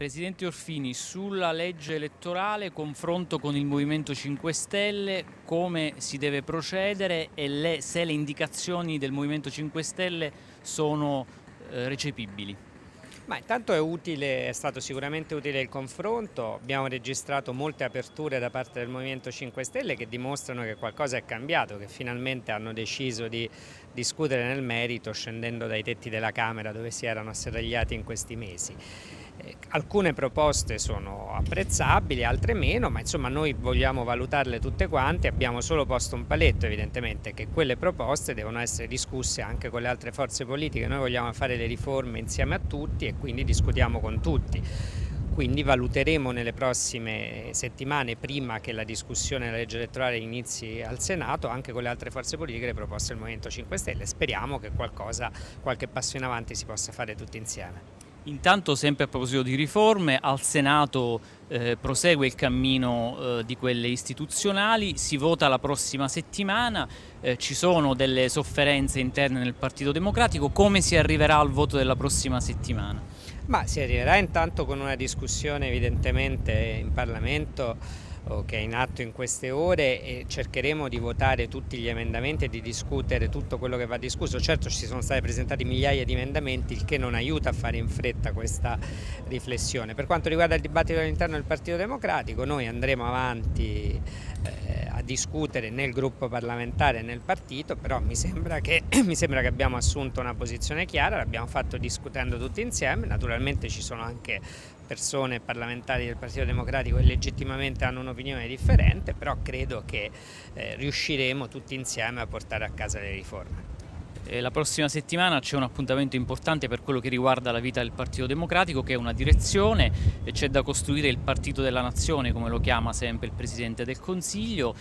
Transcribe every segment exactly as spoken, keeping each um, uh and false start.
Presidente Orfini, sulla legge elettorale, confronto con il Movimento cinque Stelle, come si deve procedere e le, se le indicazioni del Movimento cinque Stelle sono eh, recepibili? Ma intanto è utile, è stato sicuramente utile il confronto, abbiamo registrato molte aperture da parte del Movimento cinque Stelle che dimostrano che qualcosa è cambiato, che finalmente hanno deciso di discutere nel merito scendendo dai tetti della Camera dove si erano asserragliati in questi mesi. Eh, alcune proposte sono apprezzabili, altre meno, ma insomma noi vogliamo valutarle tutte quante, abbiamo solo posto un paletto evidentemente che quelle proposte devono essere discusse anche con le altre forze politiche, noi vogliamo fare le riforme insieme a tutti e quindi discutiamo con tutti. Quindi valuteremo nelle prossime settimane, prima che la discussione della legge elettorale inizi al Senato, anche con le altre forze politiche le proposte del Movimento cinque Stelle. Speriamo che qualcosa, qualche passo in avanti si possa fare tutti insieme. Intanto, sempre a proposito di riforme, al Senato eh, prosegue il cammino eh, di quelle istituzionali, si vota la prossima settimana, eh, ci sono delle sofferenze interne nel Partito Democratico, come si arriverà al voto della prossima settimana? Ma si arriverà intanto con una discussione evidentemente in Parlamento che è in atto in queste ore e cercheremo di votare tutti gli emendamenti e di discutere tutto quello che va discusso. Certo ci sono stati presentati migliaia di emendamenti, il che non aiuta a fare in fretta questa riflessione. Per quanto riguarda il dibattito all'interno del Partito Democratico, noi andremo avanti eh, a discutere nel gruppo parlamentare e nel partito, però mi sembra, che, mi sembra che abbiamo assunto una posizione chiara, l'abbiamo fatto discutendo tutti insieme, naturalmente ci sono anche persone parlamentari del Partito Democratico che legittimamente hanno un'opinione differente, però credo che eh, riusciremo tutti insieme a portare a casa le riforme. La prossima settimana c'è un appuntamento importante per quello che riguarda la vita del Partito Democratico, che è una direzione, c'è da costruire il Partito della Nazione, come lo chiama sempre il Presidente del Consiglio.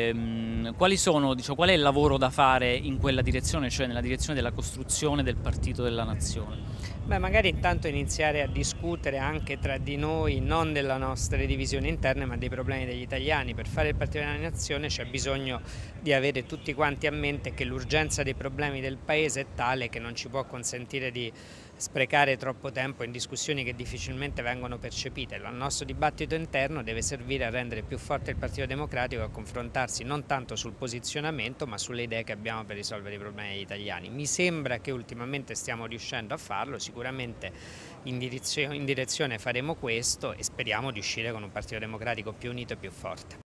Ehm, quali sono, diciamo, qual è il lavoro da fare in quella direzione, cioè nella direzione della costruzione del Partito della Nazione? Beh, magari intanto iniziare a discutere anche tra di noi, non delle nostre divisioni interne, ma dei problemi degli italiani. Per fare il Partito della Nazione c'è bisogno di avere tutti quanti a mente che l'urgenza dei problemi del Paese è tale che non ci può consentire di sprecare troppo tempo in discussioni che difficilmente vengono percepite. Il nostro dibattito interno deve servire a rendere più forte il Partito Democratico e a confrontarsi non tanto sul posizionamento ma sulle idee che abbiamo per risolvere i problemi degli italiani. Mi sembra che ultimamente stiamo riuscendo a farlo, sicuramente in direzione, in direzione faremo questo e speriamo di uscire con un Partito Democratico più unito e più forte.